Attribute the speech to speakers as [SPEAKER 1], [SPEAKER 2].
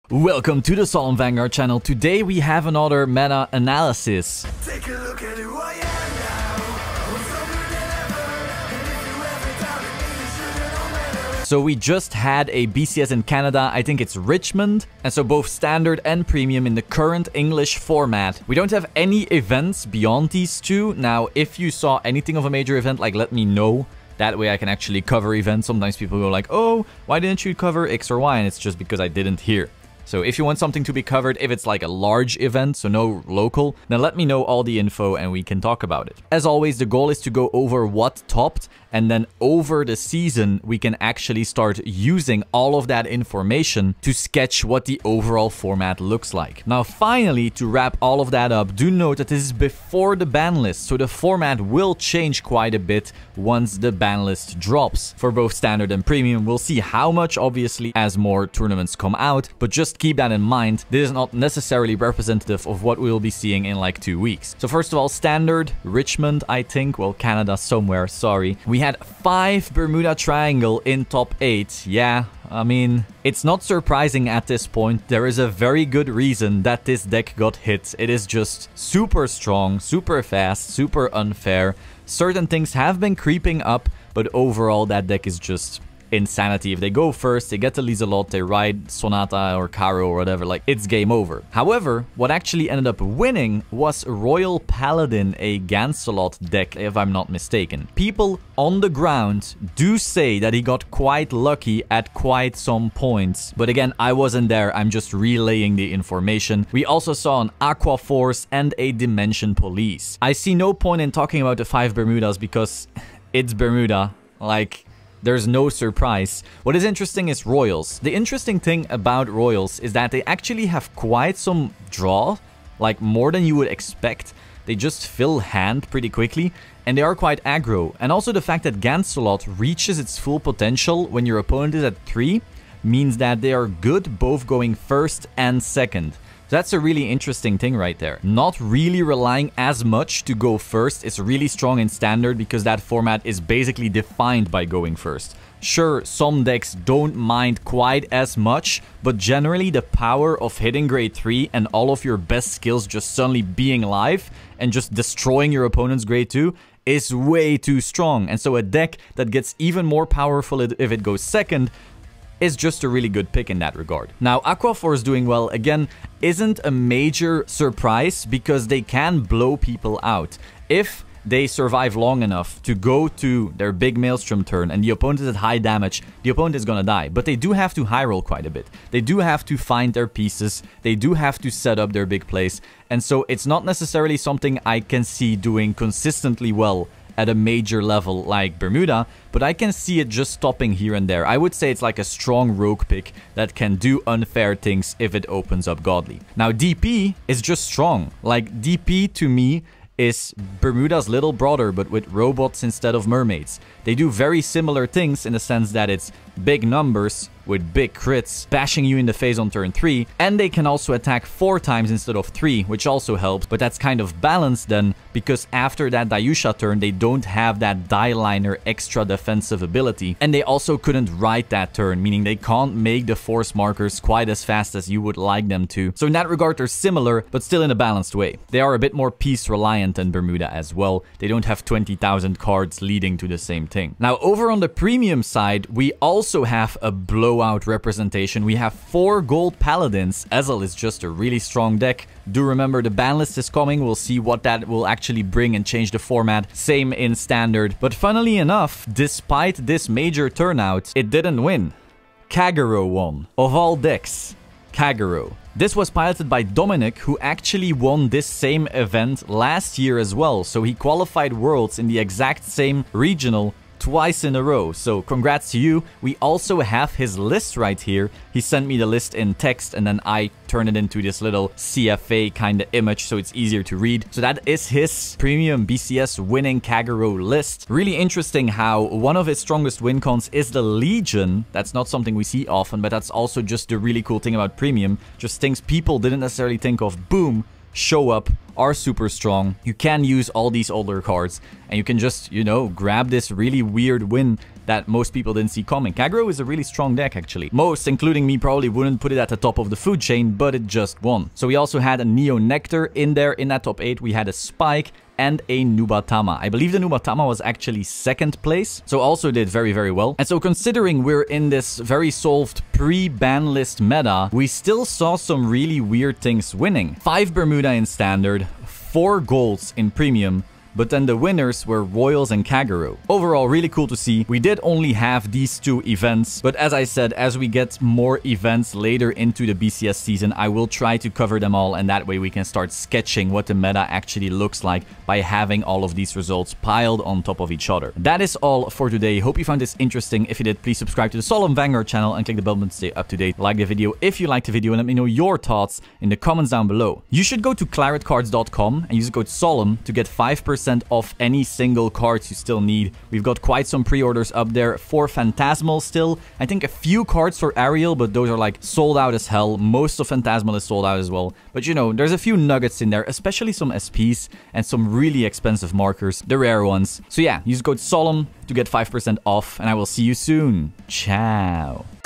[SPEAKER 1] Welcome to the Solemn Vanguard channel. Today we have another meta analysis.
[SPEAKER 2] Take a look at who I am now. I'm stronger than ever. And if you ever doubted me, you should've known better.
[SPEAKER 1] So we just had a BCS in Canada, I think it's Richmond, and so both standard and premium in the current English format. We don't have any events beyond these two. Now, if you saw anything of a major event, like let me know. That way I can actually cover events. Sometimes people go like, oh, why didn't you cover X or Y? And it's just because I didn't hear. So if you want something to be covered, if it's like a large event, so no local, then let me know all the info and we can talk about it. As always, the goal is to go over what topped, and then over the season, we can actually start using all of that information to sketch what the overall format looks like. Now, finally, to wrap all of that up, do note that this is before the ban list, so the format will change quite a bit once the ban list drops. For both standard and premium, we'll see how much, obviously, as more tournaments come out, but just keep that in mind. This is not necessarily representative of what we will be seeing in like 2 weeks. So first of all, standard, Richmond, I think, well, Canada somewhere, sorry. We had 5 Bermuda Triangle in top 8. Yeah, I mean, it's not surprising at this point. There is a very good reason that this deck got hit. It is just super strong, super fast, super unfair. Certain things have been creeping up, but overall that deck is just insanity. If they go first, they get the Lizelot, they ride Sonata or Caro or whatever, like, it's game over. However, what actually ended up winning was Royal Paladin, a Gancelot deck, if I'm not mistaken. People on the ground do say that he got quite lucky at quite some points, but again, I wasn't there, I'm just relaying the information. We also saw an Aqua Force and a Dimension Police. I see no point in talking about the 5 Bermudas because it's Bermuda, like, there's no surprise. What is interesting is Royals. The interesting thing about Royals is that they actually have quite some draw, like more than you would expect. They just fill hand pretty quickly, and they are quite aggro. And also the fact that Gancelot reaches its full potential when your opponent is at 3 means that they are good both going first and second. That's a really interesting thing right there. Not really relying as much to go first. It's really strong in standard because that format is basically defined by going first. Sure, some decks don't mind quite as much, but generally the power of hitting grade 3 and all of your best skills just suddenly being live and just destroying your opponent's grade 2 is way too strong. And so a deck that gets even more powerful if it goes second is just a really good pick in that regard. Now, Aqua Force doing well, again, isn't a major surprise because they can blow people out. If they survive long enough to go to their big Maelstrom turn and the opponent is at high damage, the opponent is gonna die. But they do have to high roll quite a bit. They do have to find their pieces. They do have to set up their big plays. And so it's not necessarily something I can see doing consistently well at a major level like Bermuda, but I can see it just stopping here and there. I would say it's like a strong rogue pick that can do unfair things if it opens up godly. Now, DP is just strong. Like, DP to me is Bermuda's little brother, but with robots instead of mermaids. They do very similar things in the sense that it's big numbers with big crits, bashing you in the face on turn 3, and they can also attack 4 times instead of 3, which also helps, but that's kind of balanced then, because after that Dayusha turn, they don't have that Die Liner extra defensive ability, and they also couldn't ride that turn, meaning they can't make the force markers quite as fast as you would like them to. So in that regard, they're similar, but still in a balanced way. They are a bit more piece reliant than Bermuda as well. They don't have 20,000 cards leading to the same thing. Now, over on the premium side, we also have a blowout representation. We have 4 gold paladins. Ezel is just a really strong deck. Do remember the ban list is coming. We'll see what that will actually bring and change the format. Same in standard. But funnily enough, despite this major turnout, it didn't win. Kagero won. Of all decks, Kagero. This was piloted by Dominic, who actually won this same event last year as well. So he qualified Worlds in the exact same regional twice in a row. So congrats to you. We also have his list right here. He sent me the list in text and then I turned it into this little CFA kind of image so it's easier to read. So that is his premium BCS winning Kagero list. Really interesting how one of his strongest win cons is the Legion. That's not something we see often, but that's also just the really cool thing about premium. Just things people didn't necessarily think of. Boom. Show up, are super strong. You can use all these older cards and you can just, you know, grab this really weird win that most people didn't see coming. Kagero is a really strong deck, actually. Most, including me, probably wouldn't put it at the top of the food chain, but it just won. So we also had a Neo Nectar in there in that top 8. We had a Spike and a Nubatama. I believe the Nubatama was actually second place, so also did very, very well. And so considering we're in this very solved pre-ban list meta, we still saw some really weird things winning. 5 Bermuda in Standard, 4 golds in Premium, but then the winners were Royals and Kagero. Overall, really cool to see. We did only have these 2 events, but as I said, as we get more events later into the BCS season, I will try to cover them all, and that way we can start sketching what the meta actually looks like by having all of these results piled on top of each other. That is all for today. Hope you found this interesting. If you did, please subscribe to the Solemn Vanguard channel and click the bell button to stay up to date. Like the video if you liked the video, and let me know your thoughts in the comments down below. You should go to claretcards.com and use the code Solemn to get 5% off any single cards you still need. We've got quite some pre-orders up there for Phantasmal still. I think a few cards for Ariel, but those are like sold out as hell. Most of Phantasmal is sold out as well. But you know, there's a few nuggets in there, especially some SPs and some really expensive markers, the rare ones. So yeah, use code Solemn to get 5% off, and I will see you soon. Ciao.